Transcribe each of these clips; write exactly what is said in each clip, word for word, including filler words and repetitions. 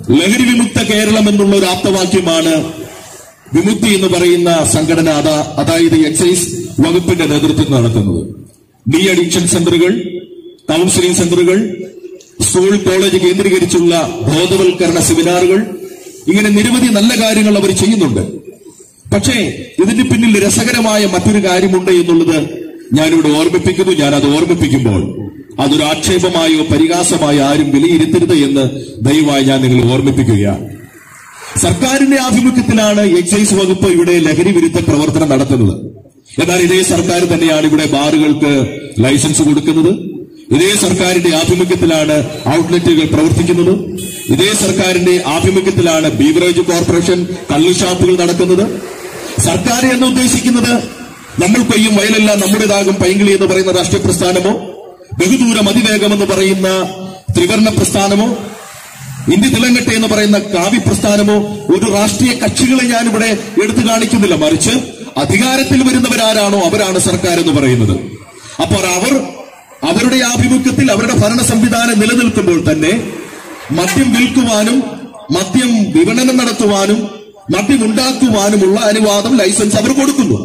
ലഹരി വിമുക്ത കേരളം എന്നുള്ള ഒരു ആപ്തവാക്യമാണ് വിമുക്തി എന്ന് പറയുന്ന സംഘടന അതാ അതായത് എക്സൈസ് വകുപ്പിന്റെ നേതൃത്വം നടത്തുന്നത്. ഡി അഡിക്ഷൻ സെന്ററുകൾ, കൌൺസിലിംഗ് സെന്ററുകൾ, സ്കൂൾ കോളേജ് കേന്ദ്രീകരിച്ചുള്ള ബോധവൽക്കരണ സെമിനാറുകൾ, ഇങ്ങനെ നിരവധി നല്ല കാര്യങ്ങൾ അവർ ചെയ്യുന്നുണ്ട്. പക്ഷേ ഇതിന് പിന്നിൽ രസകരമായ മറ്റൊരു കാര്യമുണ്ട് എന്നുള്ളത് ഞാനിവിടെ ഓർമ്മിപ്പിക്കുന്നു. ഞാൻ അത് ഓർമ്മിപ്പിക്കുമ്പോൾ അതൊരു ആക്ഷേപമായോ പരിഹാസമായോ ആരും വിലയിരുത്തരുത് എന്ന് ദയവായി ഞാൻ നിങ്ങളെ ഓർമ്മിപ്പിക്കുകയാണ്. സർക്കാരിന്റെ ആഭിമുഖ്യത്തിലാണ് എക്സൈസ് വകുപ്പ് ഇവിടെ ലഹരി വിരുദ്ധ പ്രവർത്തനം നടത്തുന്നത്. എന്നാൽ ഇതേ സർക്കാർ തന്നെയാണ് ഇവിടെ ബാറുകൾക്ക് ലൈസൻസ് കൊടുക്കുന്നത്. ഇതേ സർക്കാരിന്റെ ആഭിമുഖ്യത്തിലാണ് ഔട്ട്ലെറ്റുകൾ പ്രവർത്തിക്കുന്നത്. ഇതേ സർക്കാരിന്റെ ആഭിമുഖ്യത്തിലാണ് ബീവറേജ് കോർപ്പറേഷൻ കള്ളുഷാപ്പുകൾ നടക്കുന്നത്. സർക്കാർ എന്ന് ഉദ്ദേശിക്കുന്നത് നമ്മൾ കൊയ്യും വയലെല്ലാം നമ്മുടേതാകും പൈങ്കിളി എന്ന് പറയുന്ന രാഷ്ട്രീയ പ്രസ്ഥാനമോ, ബഹുദൂരം അതിവേഗം എന്ന് പറയുന്ന ത്രിവർണ പ്രസ്ഥാനമോ, ഇന്ത്യ തിളങ്ങട്ടെ എന്ന് പറയുന്ന കാവ്യ പ്രസ്ഥാനമോ ഒരു രാഷ്ട്രീയ കക്ഷികളെ ഞാനിവിടെ എടുത്തു കാണിക്കുന്നില്ല. മറിച്ച് അധികാരത്തിൽ വരുന്നവരാരാണോ അവരാണ് സർക്കാർ എന്ന് പറയുന്നത്. അപ്പോൾ അവർ അവരുടെ ആഭിമുഖ്യത്തിൽ അവരുടെ ഭരണ സംവിധാനം നിലനിൽക്കുമ്പോൾ തന്നെ മദ്യം വിൽക്കുവാനും മദ്യം വിപണനം നടത്തുവാനും മദ്യം ഉണ്ടാക്കുവാനുമുള്ള അനുവാദം, ലൈസൻസ് അവർ കൊടുക്കുന്നു.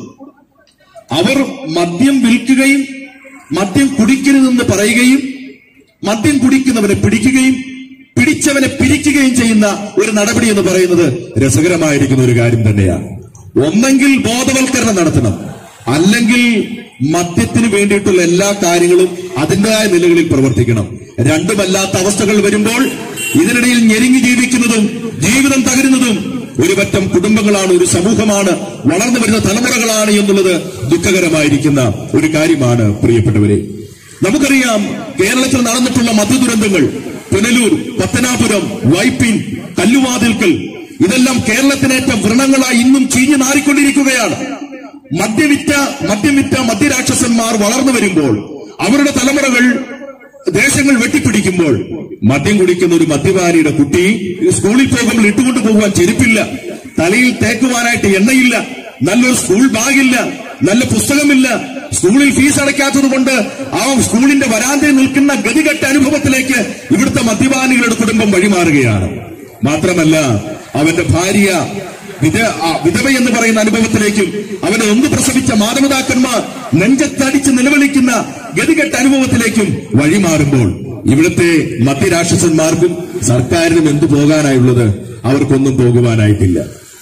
അവർ മദ്യം വിൽക്കുകയും മദ്യം കുടിക്കരുതെന്ന് പറയുകയും മദ്യം കുടിക്കുന്നവനെ പിടിക്കുകയും പിടിച്ചവനെ പിരിക്കുകയും ചെയ്യുന്ന ഒരു നടപടി എന്ന് പറയുന്നത് രസകരമായിരിക്കുന്ന ഒരു കാര്യം തന്നെയാണ്. ഒന്നെങ്കിൽ ബോധവൽക്കരണം നടത്തണം, അല്ലെങ്കിൽ മദ്യത്തിന് വേണ്ടിയിട്ടുള്ള എല്ലാ കാര്യങ്ങളും അതിന്റേതായ നിലകളിൽ പ്രവർത്തിക്കണം. രണ്ടുമല്ലാത്ത അവസ്ഥകൾ വരുമ്പോൾ ഇതിനിടയിൽ ഞെരുങ്ങി ജീവിക്കുന്നതും ജീവിതം തകരുന്നതും ഒരു പറ്റം കുടുംബങ്ങളാണ്, ഒരു സമൂഹമാണ്, വളർന്നു വരുന്ന തലമുറകളാണ് എന്നുള്ളത് ദുഃഖകരമായിരിക്കുന്ന ഒരു കാര്യമാണ്. പ്രിയപ്പെട്ടവരെ, നമുക്കറിയാം കേരളത്തിൽ നടന്നിട്ടുള്ള മദ്യദുരന്തങ്ങൾ. പുനലൂർ, പത്തനാപുരം, വൈപ്പിൻ, കല്ലുവാതിൽക്കൽ, ഇതെല്ലാം കേരളത്തിനേറ്റ വ്രണങ്ങളായി ഇന്നും ചീഞ്ഞു നാറിക്കൊണ്ടിരിക്കുകയാണ്. മദ്യവിറ്റ മദ്യവിറ്റ മദ്യരാക്ഷസന്മാർ വളർന്നു വരുമ്പോൾ അവരുടെ തലമുറകൾ ദേശങ്ങൾ വെട്ടിപ്പിടിക്കുമ്പോൾ മദ്യം കുടിക്കുന്ന ഒരു മദ്യപാനിയുടെ കുട്ടി സ്കൂളിൽ പോകുമ്പോൾ ഇട്ടുകൊണ്ടു പോകുവാൻ ചെരുപ്പില്ല, തലയിൽ തേക്കുവാനായിട്ട് എണ്ണയില്ല, നല്ലൊരു സ്കൂൾ ബാഗില്ല, നല്ല പുസ്തകമില്ല, സ്കൂളിൽ ഫീസ് അടയ്ക്കാത്തത് കൊണ്ട് ആ സ്കൂളിന്റെ വരാന്തയിൽ നിൽക്കുന്ന ഗതികെട്ട അനുഭവത്തിലേക്ക് ഇവിടുത്തെ മദ്യപാനികളുടെ കുടുംബം വഴിമാറുകയാണ്. മാത്രമല്ല അവന്റെ ഭാര്യ വിധ വിധവ എന്ന് പറയുന്ന അനുഭവത്തിലേക്കും അവനെ ഒന്ന് പ്രസവിച്ച മാതാപിതാക്കന്മാർ നെഞ്ചത്തടിച്ച് നിലവിളിക്കുന്ന ഗതികെട്ട അനുഭവത്തിലേക്കും വഴിമാറുമ്പോൾ ഇവിടുത്തെ മദ്യരാക്ഷസന്മാർക്കും സർക്കാരിനും എന്തു പോകാനായുള്ളത്? അവർക്കൊന്നും പോകുവാനായിട്ടില്ല.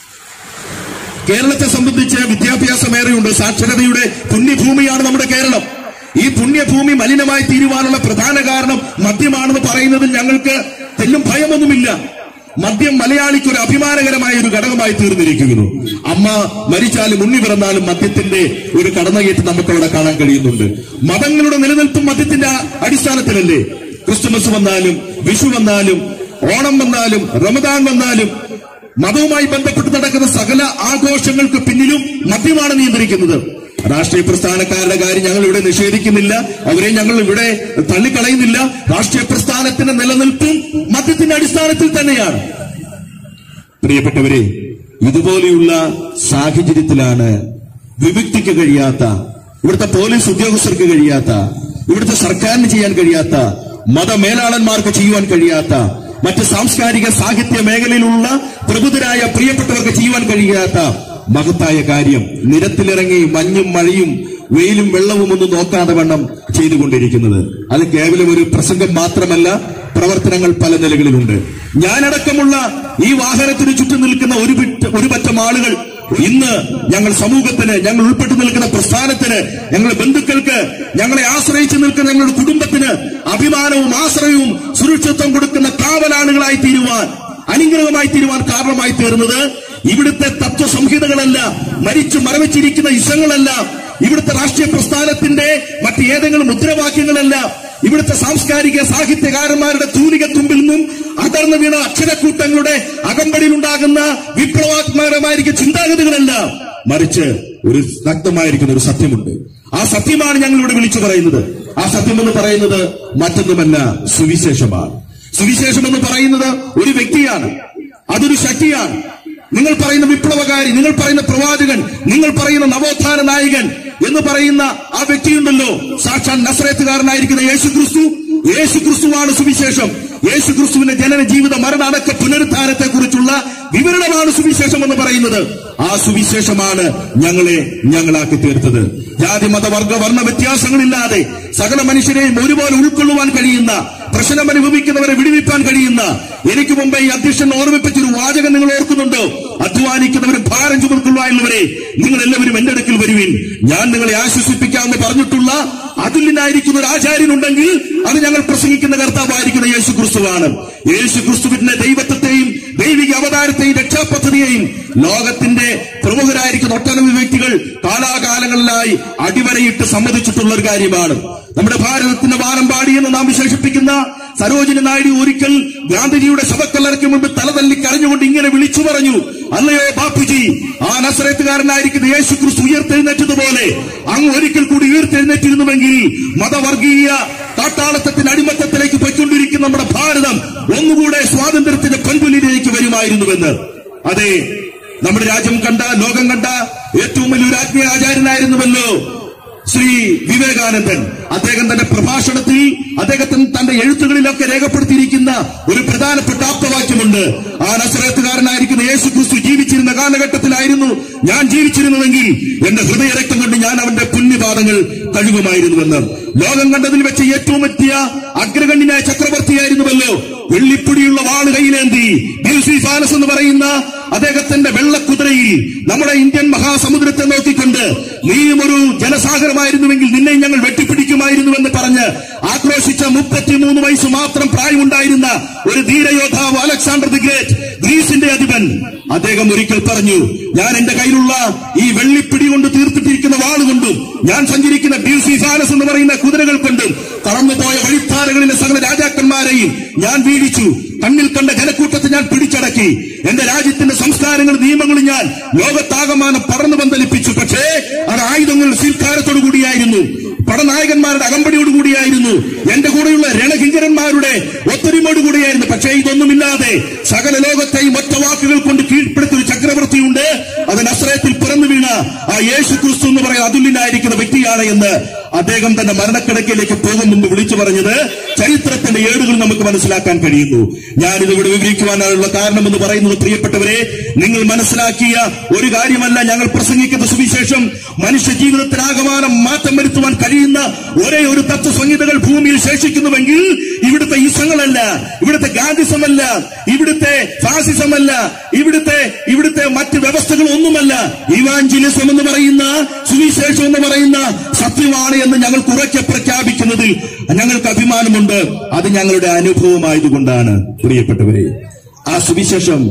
കേരളത്തെ സംബന്ധിച്ച് വിദ്യാഭ്യാസമേറെയുണ്ട്. സാക്ഷരതയുടെ പുണ്യഭൂമിയാണ് നമ്മുടെ കേരളം. ഈ പുണ്യഭൂമി മലിനമായി തീരുവാനുള്ള പ്രധാന കാരണം മദ്യമാണെന്ന് പറയുന്നതിൽ ഞങ്ങൾക്ക് തെല്ലും ഭയമൊന്നുമില്ല. മദ്യം മലയാളിക്ക് ഒരു അഭിമാനകരമായ ഒരു ഘടകമായി തീർന്നിരിക്കുന്നു. അമ്മ മരിച്ചാലും ഉണ്ണി പിറന്നാലും മദ്യത്തിന്റെ ഒരു കടന്നുകയറ്റം നമുക്കവിടെ കാണാൻ കഴിയുന്നുണ്ട്. മതങ്ങളുടെ നിലനിൽപ്പും മദ്യത്തിന്റെ അടിസ്ഥാനത്തിലല്ലേ? ക്രിസ്തുമസ് വന്നാലും വിഷു വന്നാലും ഓണം വന്നാലും റമദാൻ വന്നാലും മതവുമായി ബന്ധപ്പെട്ട് നടക്കുന്ന സകല ആഘോഷങ്ങൾക്ക് പിന്നിലും മദ്യമാണ് നിയന്ത്രിക്കുന്നത്. രാഷ്ട്രീയ പ്രസ്ഥാനക്കാരുടെ കാര്യം ഞങ്ങൾ ഇവിടെ നിഷേധിക്കുന്നില്ല, അവരെ ഞങ്ങൾ ഇവിടെ തള്ളിക്കളയുന്നില്ല. രാഷ്ട്രീയ പ്രസ്ഥാനത്തിന്റെ നിലനിൽപ്പും മദ്യത്തിന്റെ അടിസ്ഥാനത്തിൽ തന്നെയാണ്. പ്രിയപ്പെട്ടവരെ, ഇതുപോലെയുള്ള സാഹചര്യത്തിലാണ് വിമുക്തിക്ക് കഴിയാത്ത, ഇവിടുത്തെ പോലീസ് ഉദ്യോഗസ്ഥർക്ക് കഴിയാത്ത, ഇവിടുത്തെ സർക്കാരിന് ചെയ്യാൻ കഴിയാത്ത, മതമേലാളന്മാർക്ക് ചെയ്യുവാൻ കഴിയാത്ത, മറ്റ് സാംസ്കാരിക സാഹിത്യ മേഖലയിലുള്ള പ്രബുദ്ധരായ പ്രിയപ്പെട്ടവർക്ക് ചെയ്യുവാൻ കഴിയാത്ത മഹത്തായ കാര്യം നിരത്തിലിറങ്ങി മഞ്ഞും മഴയും വെയിലും വെള്ളവും ഒന്നും നോക്കാതെ വണ്ണം ചെയ്തുകൊണ്ടിരിക്കുന്നത്. അത് കേവലം ഒരു പ്രസംഗം മാത്രമല്ല, പ്രവർത്തനങ്ങൾ പല നിലകളിലുണ്ട്. ഞാനടക്കമുള്ള ഈ വാഹനത്തിന് ചുറ്റും നിൽക്കുന്ന ഒരു ഒരു പറ്റം ആളുകൾ ഇന്ന് ഞങ്ങൾ സമൂഹത്തിന്, ഞങ്ങൾ ഉൾപ്പെട്ടു നിൽക്കുന്ന പ്രസ്ഥാനത്തിന്, ഞങ്ങളുടെ ബന്ധുക്കൾക്ക്, ഞങ്ങളെ ആശ്രയിച്ചു നിൽക്കുന്ന ഞങ്ങളുടെ കുടുംബത്തിന് അഭിമാനവും ആശ്രയവും സുരക്ഷിതത്വം കൊടുക്കുന്ന കാവലാളുകളായി തീരുവാൻ, അനുഗ്രഹമായി തീരുവാൻ കാരണമായി തീർന്നത് ഇവിടുത്തെ തത്വസംഹിതകളല്ല, മരിച്ചു മരവിച്ചിരിക്കുന്ന ഇസങ്ങളല്ല, ഇവിടുത്തെ രാഷ്ട്രീയ പ്രസ്ഥാനത്തിന്റെ മറ്റ് ഏതെങ്കിലും മുദ്രാവാക്യങ്ങളല്ല, ഇവിടുത്തെ സാംസ്കാരിക സാഹിത്യകാരന്മാരുടെ തൂലിക തുമ്പിൽ നിന്നും അടർന്നു വീണ അക്ഷരക്കൂട്ടങ്ങളുടെ അകമ്പടിയിലുണ്ടാകുന്ന വിപ്ലവാത്മകരമായിരിക്കുന്ന ചിന്താഗതികളല്ല, മറിച്ച് ഒരു നഗ്നമായിരിക്കുന്ന ഒരു സത്യമുണ്ട്. ആ സത്യമാണ് ഞങ്ങൾ ഇവിടെ വിളിച്ചു പറയുന്നത്. ആ സത്യം എന്ന് പറയുന്നത് മറ്റൊന്നുമല്ല, സുവിശേഷമാണ്. സുവിശേഷം എന്ന് പറയുന്നത് ഒരു വ്യക്തിയാണ്, അതൊരു ശക്തിയാണ്. നിങ്ങൾ പറയുന്ന വിപ്ലവകാരി, നിങ്ങൾ പറയുന്ന പ്രവാചകൻ, നിങ്ങൾ പറയുന്ന നവോത്ഥാന നായകൻ എന്ന് പറയുന്ന ആ വ്യക്തിയുണ്ടല്ലോ, സാക്ഷാൽ നസ്രേത്തുകാരനായിരിക്കുന്ന യേശു ക്രിസ്തു. യേശു ക്രിസ്തുവാണ് സുവിശേഷം. യേശു ക്രിസ്തുവിന്റെ ജനന ജീവിത മരണ അടക്ക പുനരുത്ഥാനത്തെ കുറിച്ചുള്ള വിവരണമാണ് സുവിശേഷം എന്ന് പറയുന്നത്. ആ സുവിശേഷമാണ് ഞങ്ങളെ ഞങ്ങളാക്കി തീർത്തത്. ജാതി മത വർഗ വർണ്ണ വ്യത്യാസങ്ങളില്ലാതെ സകല മനുഷ്യരെയും ഒരുപോലെ ഉൾക്കൊള്ളുവാൻ കഴിയുന്ന, പ്രശ്നം അനുഭവിക്കുന്നവരെ വിടുവിപ്പാൻ കഴിയുന്ന, എനിക്ക് മുമ്പേ ഈ അധ്യക്ഷൻ ഓർമ്മിപ്പിച്ചൊരു വാചകം നിങ്ങൾ ഓർക്കുന്നുണ്ടോ? അധ്വാനിക്കുന്നവരും ഭാരം ചുമക്കുള്ളവരെ നിങ്ങൾ എല്ലാവരും എന്റെ അടുക്കൽ വരുവിൻ, ഞാൻ നിങ്ങളെ ആശ്വസിപ്പിക്കാമെന്ന് പറഞ്ഞിട്ടുള്ള അതുല്യനായിരിക്കുന്ന ഒരു ആചാര്യനുണ്ടെങ്കിൽ അത് ഞങ്ങൾ പ്രസംഗിക്കുന്ന കർത്താവായിരിക്കുന്ന യേശു ക്രിസ്തുവാണ്. യേശു ക്രിസ്തുവിന്റെ ദൈവത്വത്തെയും ദൈവിക അവതാരത്തെയും രക്ഷാപദ്ധതിയെയും ലോകത്തിന്റെ പ്രമുഖരായിരിക്കുന്ന ഒട്ടനവധി വ്യക്തികൾ കാലാകാലങ്ങളിലായി അടിവരയിട്ട് സമ്മതിച്ചിട്ടുള്ള ഒരു കാര്യമാണ്. നമ്മുടെ ഭാരതത്തിന്റെ വാനമ്പാടി എന്ന് നാം വിശേഷിപ്പിക്കുന്ന സരോജിനി നായിഡു ഒരിക്കൽ ഗാന്ധിജിയുടെ ശവക്കല്ലറയ്ക്ക് മുമ്പ് തലതല്ലി കരഞ്ഞുകൊണ്ട് ഇങ്ങനെ വിളിച്ചു പറഞ്ഞു, അല്ലയോ ബാപ്പുജി, ആ നസറേത്തുകാരനായിരിക്കുന്ന യേശു ക്രിസ്തു ഉയർത്തെഴുന്നേറ്റതുപോലെ അങ്ങ് ഒരിക്കൽ കൂടി ഉയർത്തെഴുന്നേറ്റിരുന്നുവെങ്കിൽ മതവർഗീയ കാട്ടാളത്തത്തിന്റെ അടിമത്തത്തിലേക്ക് പോയിക്കൊണ്ടിരിക്കുന്ന നമ്മുടെ ഭാരതം ഒന്നുകൂടെ സ്വാതന്ത്ര്യത്തിന്റെ പൊൻപുലിലേക്ക് വരുമായിരുന്നുവെന്ന്. അതെ, നമ്മുടെ രാജ്യം കണ്ട, ലോകം കണ്ട ഏറ്റവും വലിയൊരു ആത്മീയ ആചാര്യനായിരുന്നുവല്ലോ ശ്രീ വിവേകാനന്ദൻ. അദ്ദേഹം തന്റെ പ്രഭാഷണത്തിൽ, അദ്ദേഹത്തിന് തന്റെ എഴുത്തുകളിലൊക്കെ രേഖപ്പെടുത്തിയിരിക്കുന്ന ഒരു പ്രധാനപ്പെട്ട ആപ്തവാക്യമുണ്ട്. ആ നസറേത്തുകാരനായിരിക്കുന്ന യേശു ക്രിസ്തു ജീവിച്ചിരുന്ന കാലഘട്ടത്തിലായിരുന്നു ഞാൻ ജീവിച്ചിരുന്നതെങ്കിൽ എന്റെ ഹൃദയരക്തം കൊണ്ട് ഞാൻ അവന്റെ പുണ്യപാദങ്ങൾ കഴുകുമായിരുന്നുവെന്ന്. ലോകം കണ്ടതിൽ വെച്ച് ഏറ്റവും എത്തിയ അഗ്രഗണ്യനായ ചക്രവർത്തിയായിരുന്നുവല്ലോ. വെള്ളിപ്പൊടിയുള്ള വാള് കൈയിലേന്തി ബിൽസിഫാനസ് എന്ന് പറയുന്ന അദ്ദേഹത്തിന്റെ വെള്ളക്കുതിരയിൽ നമ്മുടെ ഇന്ത്യൻ മഹാസമുദ്രത്തെ നോക്കിക്കൊണ്ട് നീയും ഒരു ജലസാഗരമായിരുന്നുവെങ്കിൽ നിന്നെ ഞങ്ങൾ വെട്ടിപ്പിടിക്കുമായിരുന്നുവെന്ന് പറഞ്ഞ് ആക്രോശിച്ച മുപ്പത്തിമൂന്ന് വയസ്സ് മാത്രം പ്രായമുണ്ടായിരുന്ന ഒരു ധീരയോദ്ധാവ് അലക്സാണ്ടർ ദി ഗ്രേറ്റ്, ഗ്രീസിന്റെ അധിപൻ, അദ്ദേഹം ഒരിക്കൽ പറഞ്ഞു, ഞാൻ എന്റെ കയ്യിലുള്ള ഈ വെള്ളിപ്പിടി കൊണ്ട് തീർത്തിട്ടിരിക്കുന്ന വാളുകൊണ്ടും ഞാൻ സഞ്ചരിക്കുന്ന ബിൽസിഫാനസ് എന്ന് പറയുന്ന കുതിരകൾ കൊണ്ടും കടന്നുപോയ വഴിത്താരകളിലെ സകല രാജാക്കന്മാരെയും ഞാൻ വീഴിച്ചു. കണ്ണിൽ കണ്ട ജനക്കൂട്ടത്തെ ഞാൻ പിടിച്ചടക്കി. എന്റെ രാജ്യത്തിന്റെ സംസ്കാരങ്ങളും നിയമങ്ങളും ഞാൻ ലോകത്താകമാനം പടർന്നു പന്തലിപ്പിച്ചു. പക്ഷേ അത് ആയുധങ്ങൾ സീൽക്കാരത്തോടു കൂടിയായിരുന്നു, പടനായകന്മാരുടെ അകമ്പടിയോടുകൂടിയായിരുന്നു, എന്റെ കൂടെയുള്ള രണകിങ്കരന്മാരുടെ ഒത്തൊരുമയോടുകൂടിയായിരുന്നു. പക്ഷേ ഇതൊന്നുമില്ലാതെ സകല ലോകത്തെയും ഒറ്റ വാക്കുകൾ കൊണ്ട് കീഴ്പ്പെടുത്തിയൊരു ചക്രവർത്തിയുണ്ട്. അത് നസ്രയത്തിൽ പിറന്നു വീണ ആ യേശു ക്രിസ്തു എന്ന് പറയുന്ന അതുല്യനായിരിക്കുന്ന വ്യക്തിയാണ് എന്ന് അദ്ദേഹം തന്റെ മരണക്കിടക്കയിലേക്ക് പോകും മുമ്പ് വിളിച്ചു പറഞ്ഞത് ചരിത്രത്തിന്റെ ഏടുകൾ നമുക്ക് മനസ്സിലാക്കാൻ കഴിയുന്നു. ഞാനിതിവിടെ വിവരിക്കുവാനുള്ള കാരണം എന്ന് പറയുന്നത്, പ്രിയപ്പെട്ടവരെ, നിങ്ങൾ മനസ്സിലാക്കിയ ഒരു കാര്യമല്ല ഞങ്ങൾ പ്രസംഗിക്കുന്ന സുവിശേഷം. മനുഷ്യ ജീവിതത്തിനാകമാനം മാറ്റം വരുത്തുവാൻ കഴിയുന്ന ഒരേ ഒരു തത്വസംഹിതകൾ ഭൂമിയിൽ ശേഷിക്കുന്നുവെങ്കിൽ ഇവിടുത്തെ ഇസങ്ങളല്ല, ഇവിടുത്തെ ഗാന്ധിസമല്ല, ഇവിടുത്തെ ഫാസിസമല്ല, ഇവിടുത്തെ ഇവിടുത്തെ മറ്റ് വ്യവസ്ഥകൾ ഒന്നുമല്ല. ഇവാഞ്ചലിസം എന്ന് പറയുന്ന, സുവിശേഷം എന്ന് പറയുന്ന സത്യമാണ് എന്ന് ഞങ്ങൾ ഉറക്കെ പ്രഖ്യാപിക്കുന്നതിൽ ഞങ്ങൾക്ക് അഭിമാനമുണ്ട്. അത് ഞങ്ങളുടെ അനുഭവമായതുകൊണ്ടാണ്. പ്രിയപ്പെട്ടവരെ, ആ സുവിശേഷം,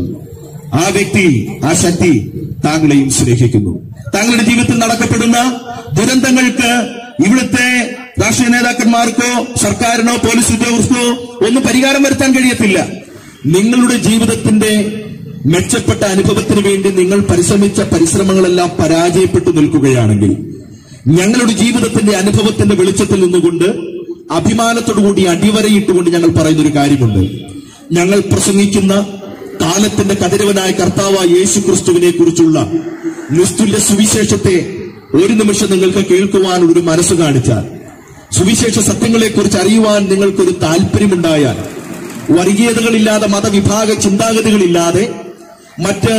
ആ വ്യക്തി, ആ ശക്തി താങ്കളെയും സ്നേഹിക്കുന്നു. താങ്കളുടെ ജീവിതത്തിൽ നടക്കപ്പെടുന്ന ദുരന്തങ്ങൾക്ക് ഇവിടുത്തെ രാഷ്ട്രീയ നേതാക്കന്മാർക്കോ സർക്കാരിനോ പോലീസ് ഉദ്യോഗസ്ഥർക്കോ ഒന്നും പരിഹാരം വരുത്താൻ കഴിയത്തില്ല. നിങ്ങളുടെ ജീവിതത്തിന്റെ മെച്ചപ്പെട്ട അനുഭവത്തിന് വേണ്ടി നിങ്ങൾ പരിശ്രമിച്ച പരിശ്രമങ്ങളെല്ലാം പരാജയപ്പെട്ടു നിൽക്കുകയാണെങ്കിൽ ഞങ്ങളുടെ ജീവിതത്തിന്റെ അനുഭവത്തിന്റെ വെളിച്ചത്തിൽ നിന്നുകൊണ്ട് അഭിമാനത്തോടുകൂടി അടിവരയിട്ടുകൊണ്ട് ഞങ്ങൾ പറയുന്നൊരു കാര്യമുണ്ട്. ഞങ്ങൾ പ്രസംഗിക്കുന്ന കാലത്തിന്റെ കതിരവനായ കർത്താവായ യേശു ക്രിസ്തുവിനെ കുറിച്ചുള്ള നിസ്തുല്യ സുവിശേഷത്തെ ഒരു നിമിഷം നിങ്ങൾക്ക് കേൾക്കുവാൻ ഒരു മനസ്സ് കാണിച്ചാൽ, സുവിശേഷ സത്യങ്ങളെക്കുറിച്ച് അറിയുവാൻ നിങ്ങൾക്കൊരു താല്പര്യമുണ്ടായാൽ, വർഗീയതകളില്ലാതെ മതവിഭാഗ ചിന്താഗതികളില്ലാതെ മറ്റ്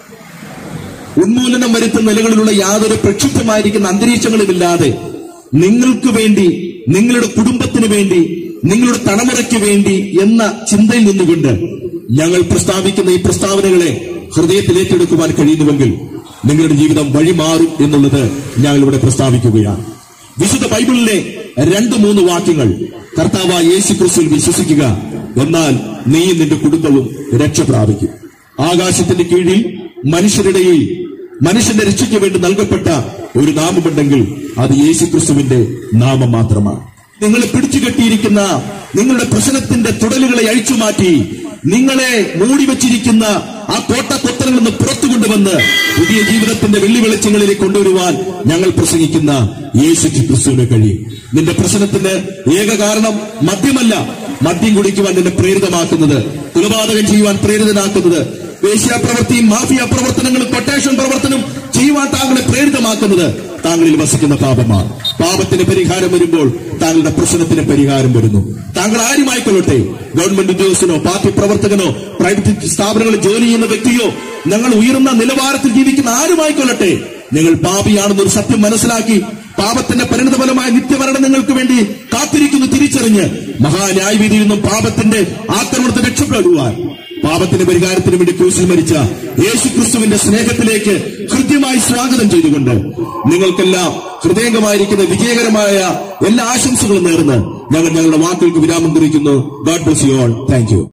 ഉന്മൂലനം വരുത്തുന്ന നിലകളിലുള്ള യാതൊരു പ്രക്ഷുബ്ധമായിരിക്കുന്ന അന്തരീക്ഷങ്ങളുമില്ലാതെ നിങ്ങൾക്ക് വേണ്ടി, നിങ്ങളുടെ കുടുംബത്തിന് വേണ്ടി, നിങ്ങളുടെ തലമുറയ്ക്ക് വേണ്ടി എന്ന ചിന്തയിൽ നിന്നുകൊണ്ട് ഞങ്ങൾ പ്രസ്താവിക്കുന്ന ഈ പ്രസ്താവനകളെ ഹൃദയത്തിൽ ഏറ്റെടുക്കുവാൻ കഴിയുന്നുവെങ്കിൽ നിങ്ങളുടെ ജീവിതം വഴിമാറും എന്നുള്ളത് ഞങ്ങളിവിടെ പ്രസ്താവിക്കുകയാണ്. വിശുദ്ധ ബൈബിളിലെ രണ്ട് മൂന്ന് വാക്യങ്ങൾ കർത്താവായ യേശു ക്രിസ്തുവിൽ വിശ്വസിക്കുക, എന്നാൽ നീയും നിന്റെ കുടുംബവും രക്ഷ പ്രാപിക്കും. ആകാശത്തിന്റെ കീഴിൽ മനുഷ്യരുടെയിൽ മനുഷ്യന്റെ രക്ഷയ്ക്ക് വേണ്ടി നൽകപ്പെട്ട ഒരു നാമമുണ്ടെങ്കിൽ അത് യേശു ക്രിസ്തുവിന്റെ നാമം മാത്രമാണ്. നിങ്ങളെ പിടിച്ചുകെട്ടിയിരിക്കുന്ന നിങ്ങളുടെ പ്രശ്നത്തിന്റെ തുടലുകളെ അഴിച്ചുമാറ്റി നിങ്ങളെ മൂടിവെച്ചിരിക്കുന്ന ആ കോട്ടക്കൊത്തലിൽ നിന്ന് പുറത്തു കൊണ്ടുവന്ന് പുതിയ ജീവിതത്തിന്റെ വെള്ളി വെളിച്ചങ്ങളിലേക്ക് കൊണ്ടുവരുവാൻ ഞങ്ങൾ പ്രസംഗിക്കുന്ന യേശു ക്രിസ്തുവിന് കഴിയും. നിന്റെ പ്രശ്നത്തിന് ഏക കാരണം മദ്യമല്ല. മദ്യം കുടിക്കുവാൻ നിന്നെ പ്രേരിതമാക്കുന്നത്, കൊലപാതകം ചെയ്യുവാൻ പ്രേരിതനാക്കുന്നത്, വേശ്യാപ്രവൃത്തിയും മാഫിയ പ്രവർത്തനങ്ങളും കൊട്ടേഷൻ പ്രവർത്തനം ചെയ്യുവാൻ താങ്കളെ പ്രേരിതമാക്കുന്നത് താങ്കളിൽ വസിക്കുന്ന പാപമാണ്. പാപത്തിന് പരിഹാരം വരുമ്പോൾ താങ്കളുടെ പ്രശ്നത്തിന് പരിഹാരം വരുന്നു. താങ്കൾ ആരുമായിക്കൊള്ളട്ടെ, ഗവൺമെന്റ് ഉദ്യോഗസ്ഥനോ പാർട്ടി പ്രവർത്തകനോ പ്രൈവറ്റ് സ്ഥാപനങ്ങളിൽ ജോലി ചെയ്യുന്ന വ്യക്തിയോ ഞങ്ങൾ ഉയർന്ന നിലവാരത്തിൽ ജീവിക്കുന്ന ആരുമായിക്കൊള്ളട്ടെ, നിങ്ങൾ പാപിയാണെന്നൊരു സത്യം മനസ്സിലാക്കി പാപത്തിന്റെ പരിണിതഫലമായ നിത്യമരണം നിങ്ങൾക്ക് വേണ്ടി കാത്തിരിക്കുന്നു തിരിച്ചറിഞ്ഞ് മഹാന്യായവിധിയിൽ നിന്നും പാപത്തിന്റെ ആക്രമണത്തെ രക്ഷപ്പെടുവാൻ പാപത്തിന്റെ പരിഹാരത്തിന് വേണ്ടി ക്രൂശിൽ മരിച്ച യേശുക്രിസ്തുവിന്റെ സ്നേഹത്തിലേക്ക് കൃത്യമായി സ്വാഗതം ചെയ്തുകൊണ്ട് നിങ്ങൾക്കെല്ലാം ഹൃദയംഗമായിരിക്കുന്ന വിജയകരമായ എല്ലാ ആശംസകളും നേർന്ന് ഞങ്ങൾ ഞങ്ങളുടെ വാക്കുകൾക്ക് വിരാമം കുറിക്കുന്നു. God bless you all. Thank U.